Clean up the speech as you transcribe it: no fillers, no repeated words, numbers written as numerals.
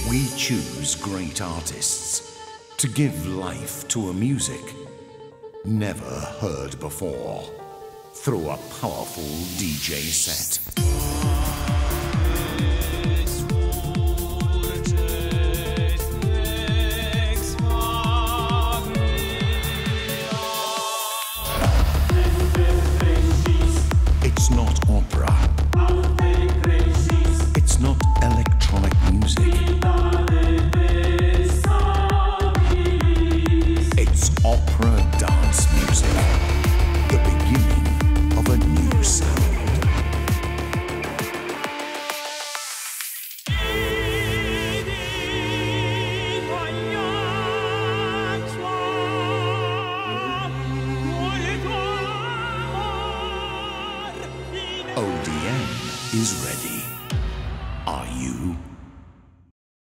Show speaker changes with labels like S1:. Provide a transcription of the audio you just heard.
S1: We choose great artists to give life to a music never heard before through a powerful DJ set. It's not opera. It's not electronic music. It's opera dance music. The beginning of a new sound. ODM is ready.